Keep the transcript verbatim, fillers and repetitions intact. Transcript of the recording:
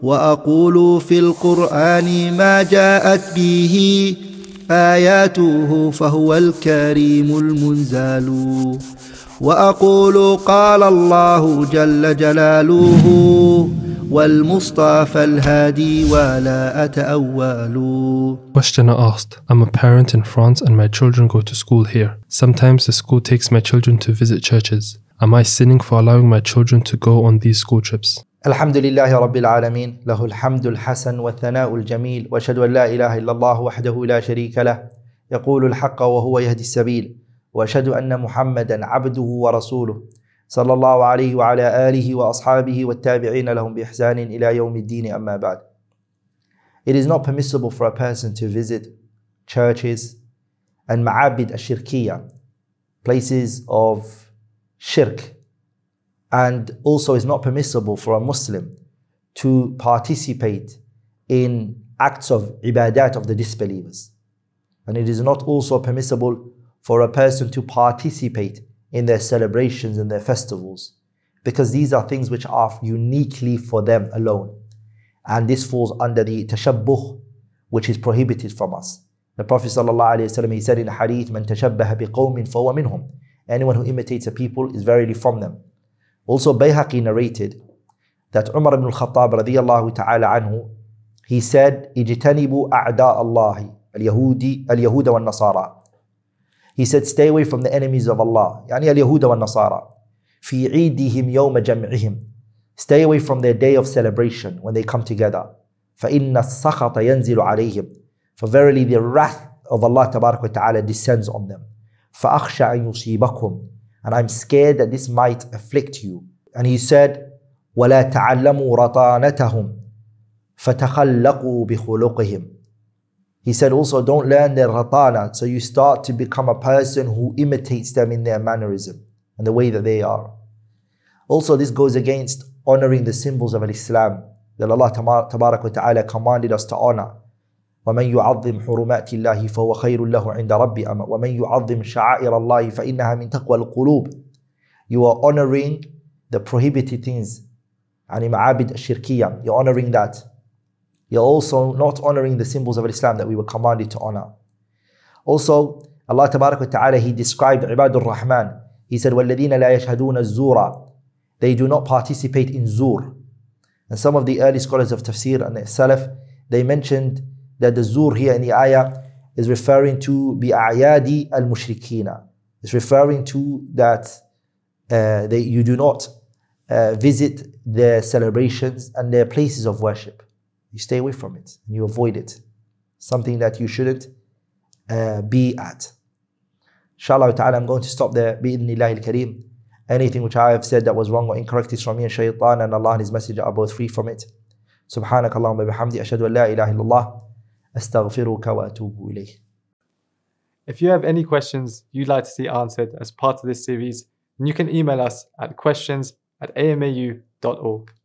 وأقول في القرآن ما جاءت به آياته فهو الكريم المنزال وأقول قال الله جل جلاله والمصطفى الهادي ولا أتأول. Questioner asked, I'm a parent in France and my children go to school here. Sometimes the school takes my children to visit churches. Am I sinning for allowing my children to go on these school trips? الحمد لله رب العالمين له الحمد الحسن والثناء الجميل وأشهد أن لا إله إلا الله وحده لا شريك له يقول الحق وهو يهدي السبيل وأشهد أن محمدا عبده ورسوله صلى الله عليه وعلى آله وأصحابه والتابعين لهم بإحسان إلى يوم الدين أما بعد. It is not permissible for a person to visit churches and ma'abid al-shirkiyah, places of shirk. And also it's not permissible for a Muslim to participate in acts of ibadat of the disbelievers. And it is not also permissible for a person to participate in their celebrations and their festivals, because these are things which are uniquely for them alone. And this falls under the tashabbuh, which is prohibited from us. The Prophet ﷺ, he said in a hadith, "Man tashabbaha biqawmin fahuwa minhum." Anyone who imitates a people is verily from them. Also, Bayhaqi narrated that Umar ibn al-Khattab radiyallahu ta'ala anhu, he said, "Ijtanibu a'da Allahi al-Yahudi al-Yahuda wal-Nasara." He said, stay away from the enemies of Allah, yani al-Yahuda wal-Nasara. Fi 'idihim yawma jam'ihim. Stay away from their day of celebration when they come together. فَإِنَّ السَّخَطَ يَنْزِلُ عَلَيْهِمْ. For verily the wrath of Allah tabarak wa ta'ala descends on them. فَأَخْشَى أَن يُصِيبَكُمْ. And I'm scared that this might afflict you. And he said, وَلَا تَعَلَّمُوا رَطَانَتَهُمْ فَتَخَلَّقُوا بِخُلُقِهِمْ. He said also, don't learn their ratana, so you start to become a person who imitates them in their mannerism and the way that they are. Also, this goes against honoring the symbols of Islam that Allah tabarak wa ta'ala commanded us to honor. وَمَنْ يُعَظِّمْ حُرُمَاتِ اللَّهِ فَهُوَ خَيْرٌ لَهُ عِنْدَ رَبِّ أَمَا وَمَنْ يُعَظِّمْ شَعَائِرَ اللَّهِ فَإِنَّهَا مِنْ تَقْوَى الْقُلُوبِ. You are honoring the prohibited things, yani ma'abid al-shirkiyah, you're honoring that. You're also not honoring the symbols of Islam that we were commanded to honor. Also, Allah tabarak wa ta'ala, He described Ibadur Rahman. He said, وَالَّذِينَ لَا يَشْهَدُونَ الزُّورَ. They do not participate in zur. And some of the early scholars of tafsir and the salaf, they mentioned that the zur here in the ayah is referring to bi'ayadi al-mushrikina. It's referring to that uh, they, you do not uh, visit their celebrations and their places of worship. You stay away from it and you avoid it. Something that you shouldn't uh, be at. Inshallah ta'ala, I'm going to stop there. Bi'idhnillahi al-kareem. Anything which I have said that was wrong or incorrect is from me and shaitan, and Allah and His Messenger are both free from it. Subhanak Allahumma bihamdi ashhadu an la ilaha illallah astaghfiruka wa atubu ilayh. If you have any questions you'd like to see answered as part of this series, then you can email us at questions at A M A U dot org.